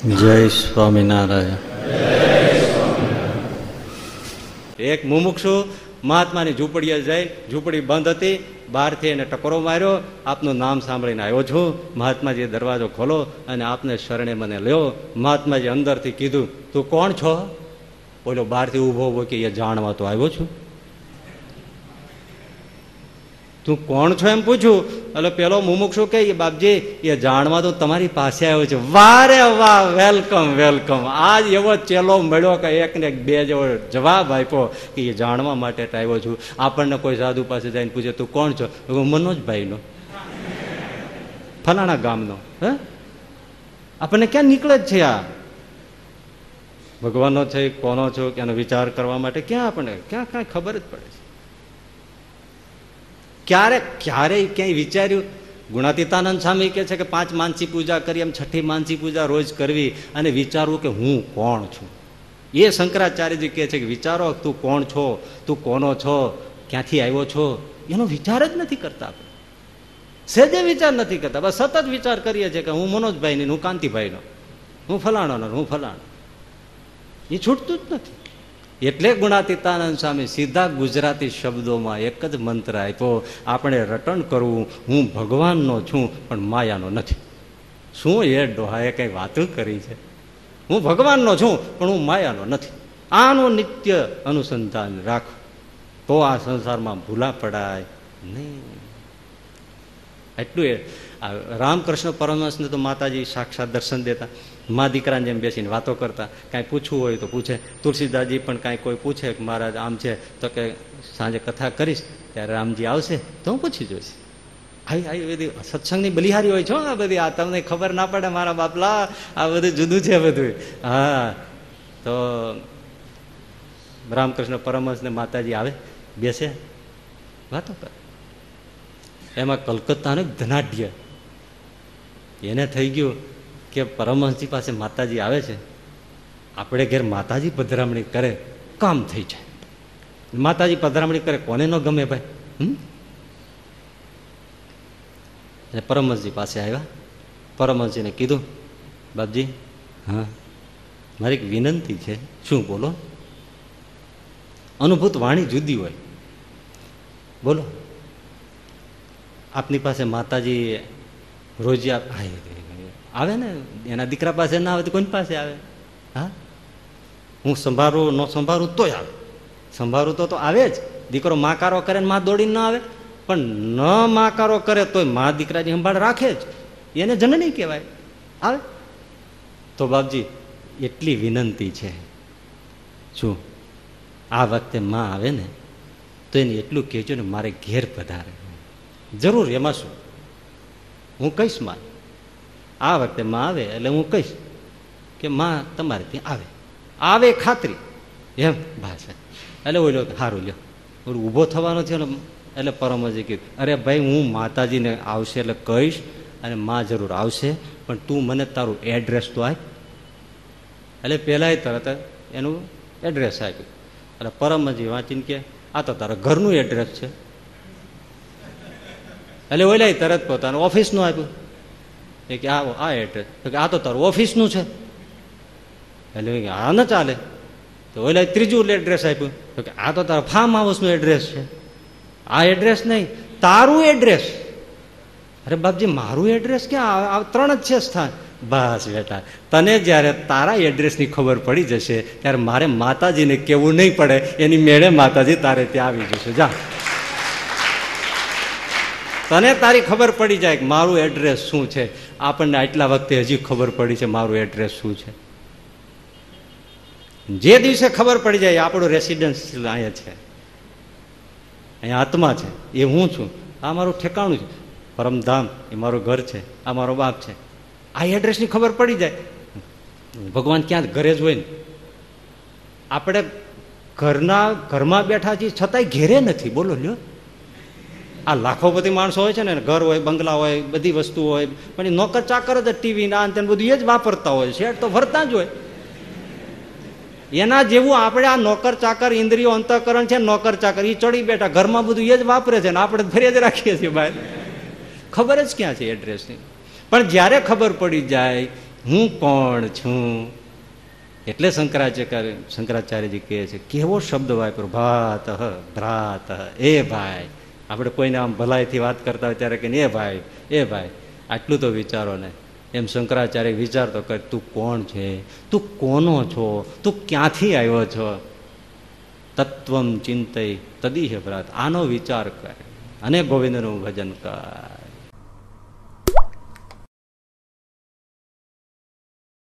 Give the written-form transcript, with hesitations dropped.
જય સ્વામિનારાયણ. એક મુમુક્ષુ મહાત્માની ઝૂંપડીએ જઈ, ઝૂંપડી બંધ હતી, બહારથી એને ટકોરો માર્યો, આપનું નામ સાંભળીને આવ્યો છું, મહાત્માજીએ દરવાજો ખોલો અને આપને શરણે મને લ્યો. મહાત્માજી અંદરથી કીધું, તું કોણ છો? બોલો બહારથી ઊભો ઊભો કે એ જાણવા તો આવ્યો છું. તું કોણ છો એમ પૂછ્યું એટલે પેલો મુમુક્ષુ કે બાપજી એ જાણવા તો તમારી પાસે આવ્યો છે. વારે વાહ, વેલકમ વેલકમ. આજ એવો ચેલો મળ્યો કે એક ને બે જેવો જવાબ આપ્યો કે એ જાણવા માટે આવ્યો છું. આપણને કોઈ સાધુ પાસે જઈને પૂછે તું કોણ છો? મનોજભાઈનો, ફલાણા ગામનો. હે, આપણને ક્યાં નીકળે જ છે આ ભગવાનનો છે કોનો છો કે એનો વિચાર કરવા માટે ક્યાં આપણને ક્યાં કાંઈ ખબર જ પડે છે. ક્યારેય ક્યાંય વિચાર્યું? ગુણાતીતાનંદ સ્વામી કહે છે કે 5 માનસી પૂજા કરી, એમ 6ઠી માનસી પૂજા રોજ કરવી અને વિચારવું કે હું કોણ છું. એ શંકરાચાર્યજી કહે છે કે વિચારો તું કોણ છો, તું કોનો છો, ક્યાંથી આવ્યો છો, એનો વિચાર જ નથી કરતા. આપણે સહેજે વિચાર નથી કરતા, બસ સતત વિચાર કરીએ છીએ કે હું મનોજભાઈની, હું કાંતિભાઈનો, હું ફલાણાનો, હું ફલાણો. એ છૂટતું જ નથી. એટલે ગુણાતીતાનંદ સ્વામી સીધા ગુજરાતી શબ્દોમાં એક જ મંત્ર આપ્યો, આપણે રટણ કરવું, હું ભગવાનનો છું પણ માયાનો નથી. શું એ ડોહાએ કઈ વાતો કરી છે? હું ભગવાનનો છું પણ હું માયાનો નથી. આનું નિત્ય અનુસંધાન રાખ તો આ સંસારમાં ભૂલા પડાય નહીં. એટલું એ રામકૃષ્ણ પરમહંસને તો માતાજી સાક્ષાત દર્શન દેતા, મા દીકરાને જેમ બેસીને વાતો કરતા. કાંઈ પૂછવું હોય તો પૂછે. તુલસીદાસજી પણ કાંઈ કોઈ પૂછે કે મહારાજ આમ છે તો કે સાંજે કથા કરીશ ત્યારે રામજી આવશે તો હું પૂછી જોઈશ. આવી બધી સત્સંગની બલિહારી હોય છો આ બધી. આ તમને ખબર ના પડે મારા બાપલા, આ બધું જુદું છે બધું. હા, તો રામકૃષ્ણ પરમહંસને માતાજી આવે, બેસે, વાતો કરે. એમાં કલકત્તાનો ધનાઢ્ય એને થઈ ગયું કે પરમહંસજી પાસે માતાજી આવે છે, આપણે ઘેર માતાજી પધરામણી કરે કામ થઈ જાય. માતાજી પધરામણી કરે કોને ન ગમે ભાઈ? એટલે પરમહંસજી પાસે આવ્યા. પરમહંસજીને કીધું, બાપજી હા મારી એક વિનંતી છે. શું? બોલો. અનુભૂત વાણી જુદી હોય. બોલો. આપની પાસે માતાજી રોજ આવે ને, એના દીકરા પાસે ના આવે તો કોની પાસે આવે? હા, હું સંભાળું ન સંભાળું તોય આવે. સંભાળું તો આવે જ. દીકરો માકારો કરે ને માં દોડીને ના આવે, પણ ન માકારો કરે તોય માં દીકરાની સંભાળ રાખે જ. એને જનની કહેવાય. આવે તો બાપજી એટલી વિનંતી છે. શું? આ વખતે માં આવે ને તો એને એટલું કહેજો ને મારે ઘેર પધારે. જરૂર, એમાં શું, હું કહીશ માં. આ વખતે માં આવે એટલે હું કહીશ કે માં તમારે ત્યાં આવે. આવે ખાતરી એમ ભાષા. એટલે ઓલો સારું લ્યો, ઓલું ઊભો થવાનો થયો ને એટલે પરમહંસે કીધું, અરે ભાઈ હું માતાજીને આવશે એટલે કહીશ અને માં જરૂર આવશે, પણ તું મને તારું એડ્રેસ તો આપ. એટલે પહેલાં તરત એનું એડ્રેસ આપ્યું. એટલે પરમહંસજી વાંચીને કે આ તો તારા ઘરનું એડ્રેસ છે. એટલે ઓલા તરત પોતાનું ઓફિસનું આપ્યું. એ કે આ એડ્રેસ, આ તો તારું ઓફિસનું છે. એટલે આ ન ચાલે. તો ઓલા ત્રીજું એડ્રેસ આપ્યું. તો કે આ તો તારા ફાર્મ હાઉસનું એડ્રેસ છે. આ એડ્રેસ નહીં, તારું એડ્રેસ. અરે બાપજી મારું એડ્રેસ ક્યાં? આ 3 જ છે સ્થાન. બસ બેટા, તને જયારે તારા એડ્રેસની ખબર પડી જશે ત્યારે મારે માતાજીને કહેવું નહીં પડે, એની મેળે માતાજી તારે ત્યાં આવી જશે. જા, તને તારી ખબર પડી જાય કે મારું એડ્રેસ શું છે. આપણને આટલા વખતે હજી ખબર પડી છે મારું એડ્રેસ શું છે. જે દિવસે ખબર પડી જાય આપણું રેસિડન્સ અહીંયા છે, અહીંયા આત્મા છે, એ હું છું, આ મારું ઠેકાણું છે, પરમધામ એ મારું ઘર છે, આ મારો બાપ છે. આ એડ્રેસની ખબર પડી જાય. ભગવાન ક્યાં? ઘરે જ હોય ને. આપણે ઘરમાં બેઠા છીએ છતાંય ઘેરે નથી. બોલો લ્યો. આ લાખોપતિ માણસો હોય છે ને, ઘર હોય, બંગલા હોય, બધી વસ્તુ હોય, પણ એ નોકર ચાકર જ ટીવી ના અંતે બધું એ જ વાપરતા હોય. શેઠ તો ભરતા જ હોય. એના જેવું આપણે આ નોકર ચાકર ઇન્દ્રિયો અંતઃકરણ છે, નોકર ચાકર એ ચડી બેઠા ઘરમાં બધું એ જ વાપરે છે ને આપણે ફરી જ રાખીએ છીએ બહાર. ખબર જ ક્યાં છે એડ્રેસની? પણ જ્યારે ખબર પડી જાય હું કોણ છું. એટલે શંકરાચાર્યજી કહે છે, કેવો શબ્દ વાપરો, ભાત ભ્રાત. એ ભાઈ, આપણે કોઈને આમ ભલાઈથી વાત કરતા હોય ત્યારે કે એ ભાઈ, એ ભાઈ, આટલું તો વિચારો ને. એમ શંકરાચાર્ય વિચારતો કે તું કોણ છે, તું કોનો છો, તું ક્યાંથી આવ્યો છો. તત્વમ ચિંતય તદીહ ભ્રાત. આનો વિચાર કર અને ગોવિંદનું ભજન કર.